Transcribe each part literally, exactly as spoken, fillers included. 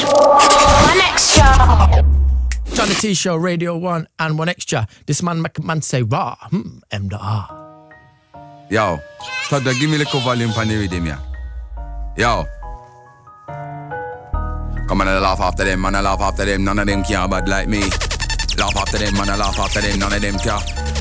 One extra. Toddla T Show, Radio One, and One Extra. This man make man say raw. Hmm, M the R. Yo, Toddla, give me a little volume on the rhythm, yeah. Yo. Come on and laugh after them, man, I laugh after them. None of them care bad like me. Laugh after them, man, I laugh after them. None of them care.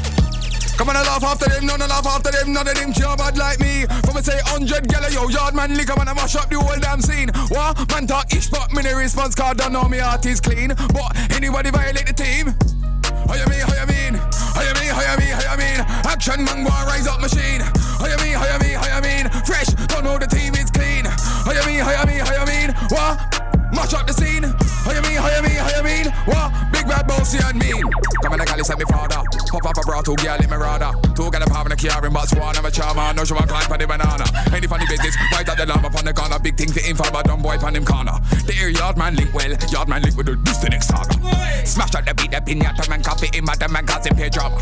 Come on and laugh after them, none of laugh after them. None of them care bad like me. From me say hundred gala, yo, yard man liquor, man, I mash up the whole damn scene. What? Man talk ish, but me the response card, don't know me heart is clean. But anybody violate the team? How you mean, how you mean? How you mean, how you mean, how you mean? Action man, go and rise up machine. How you mean, how you mean, how you mean? Fresh, don't know the team is clean. How you mean, how you mean, how you mean? What? Mash up the scene. How you mean, how you mean, how you mean? What? Big bad bossy and mean. Come on, the gal is like me father. Pop up a bra, two girl in me radar. Two gal having a car in Botswana. I'm a charmer, no she want climb on the banana. Any funny business, right at the lamp upon the corner. Big thing to info, but dumb boy on him corner. The air yard man link well. Yard man link with the distant saga. Smash out the beat, the pinata man coffee in my man cause him pay drama.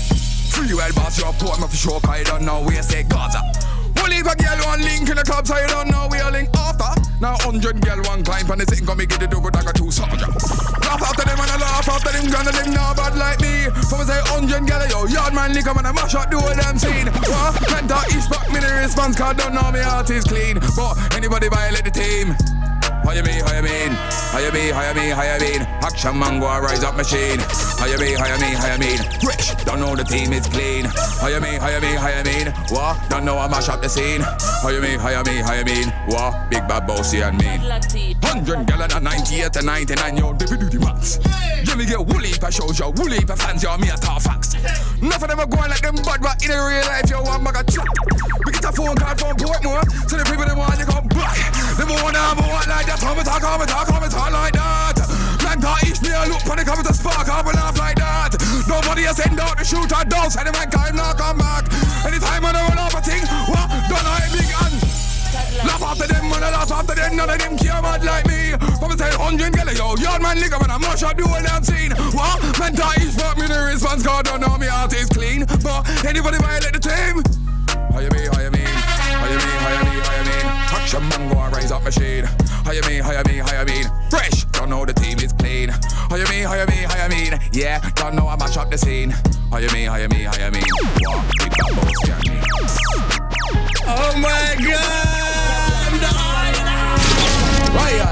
Free well boss, your port me for sure, I don't know where say Gaza. One leave a girl one link in the club, so you don't know we are link after. Now hundred girl one climb on the sitting, come me get the double dagger two soldier. Laugh after them and I laugh after them, gonna them now bad like me. From say hundred girl, yo, yard man lick 'em and I mash up the whole damn scene. What? Can't talk each back, me the response card, don't know me heart is clean. But anybody violate the team? How you mean, how you mean? How you mean, how you mean, how you mean? Action man go and rise up machine. How you mean, how you mean, how you mean? Fresh, don't know the team is clean. How you mean, how you mean, how you mean? What? Don't know I mash up the scene. How you mean, how you mean, how you mean? What? Big bad bossy and mean. Hundred gallon and ninety-eight to ninety-nine, yo, they do the max. Let me get woolly for shows, yo, woolly for fans, yo, me a talk facts. Enough of them are going like them bad, but in a real life, yo, one bag of chat. We get a phone call from Portmore, so the people them want to come back. They wanna have a one like that. Come and talk, come and talk, come and talk like that. Man talk each me a look when they come to spark, come and laugh like that. Nobody has send out the shooter dogs, and the man can't not come back. Anytime I don't laugh a thing, what? Don't know a big gun. Laugh after them, man, I laugh after them. None of them care bad like me. Come and say hundred gala, yo, yard man liquor, man, I mash up the whole damn scene. What? Man talk each fuck me the response card, don't know me heart is clean. But anybody violate the team? How you mean, how you mean? How you mean, how you mean, how you mean? Action man go and rise up machine. How you mean, how you mean, how you mean? Fresh, don't know the team is clean. How you mean, how you mean, how you mean? Yeah, don't know I mash up the scene. How you mean, how you mean, how you mean? What? Big bad boss, yeah, me. Oh my God! Fire!